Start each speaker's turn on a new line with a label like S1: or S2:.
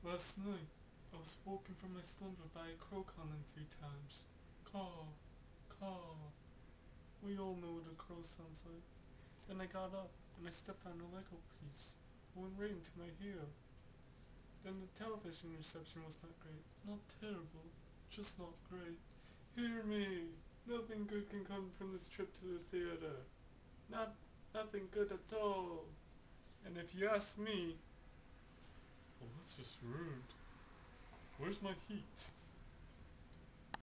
S1: Last night, I was woken from my slumber by a crow calling 3 times. Caw, caw. We all know what a crow sounds like. Then I got up, and I stepped on a Lego piece. It went right into my heel. Then the television reception was not great. Not terrible, just not great. Hear me! Nothing good can come from this trip to the theater. Nothing good at all. And if you ask me, well, that's just rude. Where's my heat?